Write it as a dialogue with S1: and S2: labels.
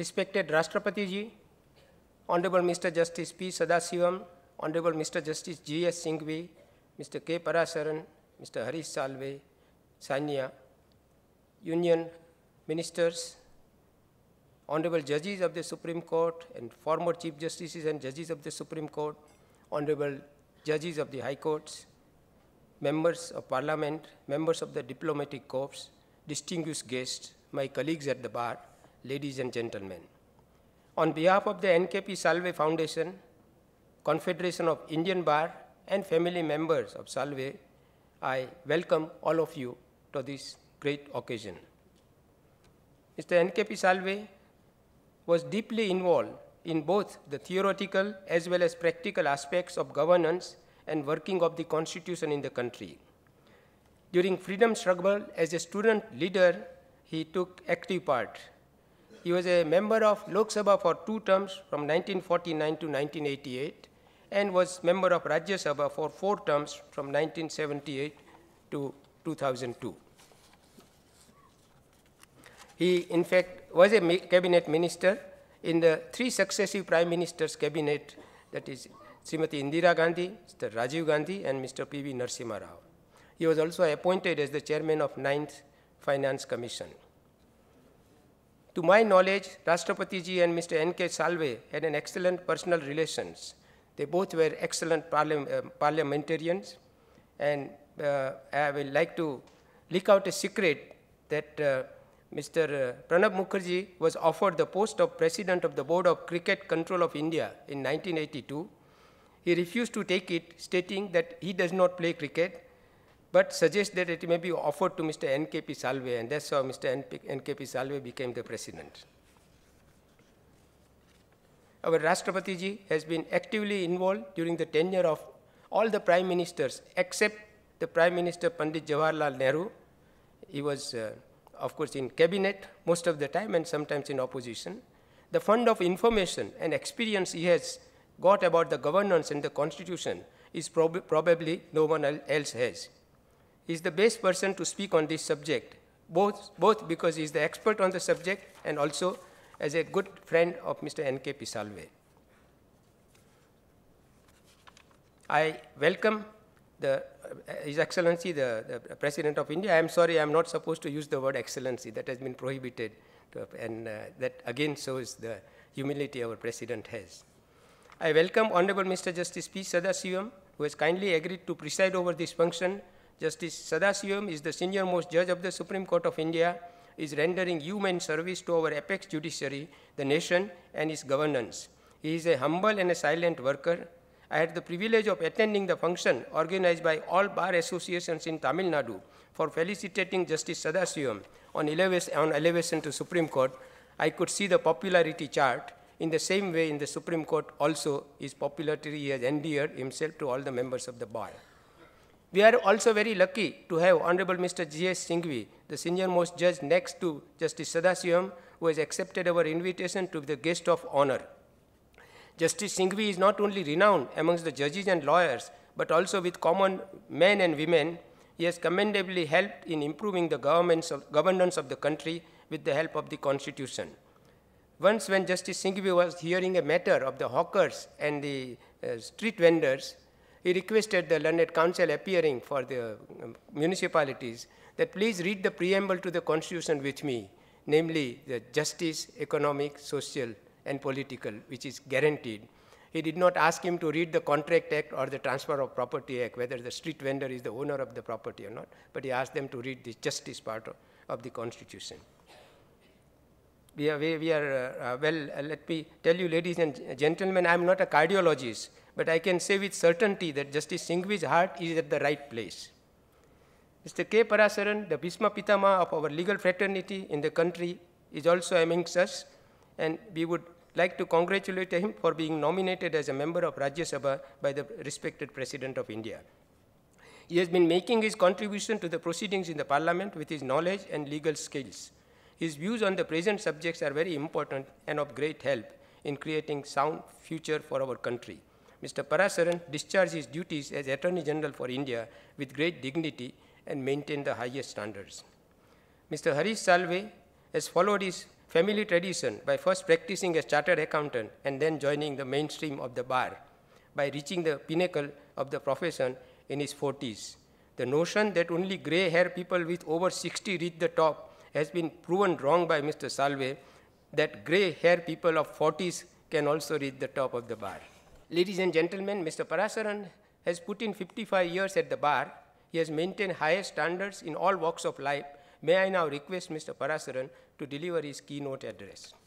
S1: Respected Rashtrapati Ji, Honorable Mr. Justice P. Sadasivam, Honorable Mr. Justice G.S. Singhvi, Mr. K. Parasaran, Mr. Harish Salve, Sanya, Union Ministers, Honorable Judges of the Supreme Court and former Chief Justices and Judges of the Supreme Court, Honorable Judges of the High Courts, Members of Parliament, Members of the Diplomatic Corps, distinguished guests, my colleagues at the bar, ladies and gentlemen. On behalf of the NKP Salve Foundation, Confederation of Indian Bar, and family members of Salve, I welcome all of you to this great occasion. Mr. NKP Salve was deeply involved in both the theoretical as well as practical aspects of governance and working of the Constitution in the country. During freedom struggle as a student leader, he took active part. He was a member of Lok Sabha for 2 terms from 1949 to 1988 and was member of Rajya Sabha for 4 terms from 1978 to 2002. He, in fact, was a cabinet minister in the 3 successive prime ministers' cabinet, that is, Srimati Indira Gandhi, Mr. Rajiv Gandhi, and Mr. P.V. Narasimha Rao. He was also appointed as the chairman of 9th Finance Commission. To my knowledge, Rashtrapati Ji and Mr. N.K. Salve had an excellent personal relations. They both were excellent parliamentarians, and I will like to leak out a secret that Mr. Pranab Mukherjee was offered the post of President of the Board of Cricket Control of India in 1982. He refused to take it, stating that he does not play cricket, but suggests that it may be offered to Mr. NKP Salve, and that's how Mr. NKP Salve became the president. Our Rashtrapati Ji has been actively involved during the tenure of all the prime ministers except the Prime Minister Pandit Jawaharlal Nehru. He was, of course, in cabinet most of the time and sometimes in opposition. The fund of information and experience he has got about the governance and the Constitution is probably no one else has. He is the best person to speak on this subject, both because he is the expert on the subject and also as a good friend of Mr. NKP Salve. I welcome His Excellency, the President of India. I am sorry, I am not supposed to use the word excellency. That has been prohibited, and that again shows the humility our President has. I welcome Honorable Mr. Justice P. Sadasivam, who has kindly agreed to preside over this function. Justice Sadasivam is the senior-most judge of the Supreme Court of India, is rendering human service to our apex judiciary, the nation, and its governance. He is a humble and a silent worker. I had the privilege of attending the function organized by all bar associations in Tamil Nadu for felicitating Justice Sadasivam on elevation to Supreme Court. I could see the popularity chart. In the same way, in the Supreme Court also, his popularity has endeared himself to all the members of the bar. We are also very lucky to have Honorable Mr. G.S. Singhvi, the senior-most judge next to Justice Sadasivam, who has accepted our invitation to be the guest of honor. Justice Singhvi is not only renowned amongst the judges and lawyers, but also with common men and women. He has commendably helped in improving the governance of the country with the help of the Constitution. Once when Justice Singhvi was hearing a matter of the hawkers and the street vendors, he requested the learned counsel appearing for the municipalities that please read the preamble to the Constitution with me, namely the justice, economic, social, and political, which is guaranteed. He did not ask him to read the Contract Act or the Transfer of Property Act, whether the street vendor is the owner of the property or not, but he asked them to read the justice part of the Constitution. Let me tell you, ladies and gentlemen, I am not a cardiologist, but I can say with certainty that Justice Singhvi's heart is at the right place. Mr. K. Parasaran, the Bhisma Pitama of our legal fraternity in the country, is also amongst us, and we would like to congratulate him for being nominated as a member of Rajya Sabha by the respected President of India. He has been making his contribution to the proceedings in the Parliament with his knowledge and legal skills. His views on the present subjects are very important and of great help in creating sound future for our country. Mr. Parasaran discharged his duties as Attorney General for India with great dignity and maintained the highest standards. Mr. Harish Salve has followed his family tradition by first practicing as chartered accountant and then joining the mainstream of the bar by reaching the pinnacle of the profession in his 40s. The notion that only gray-haired people with over 60 reach the top has been proven wrong by Mr. Salve, that gray-haired people of 40s can also reach the top of the bar. Ladies and gentlemen, Mr. Parasaran has put in 55 years at the bar. He has maintained highest standards in all walks of life. May I now request Mr. Parasaran to deliver his keynote address.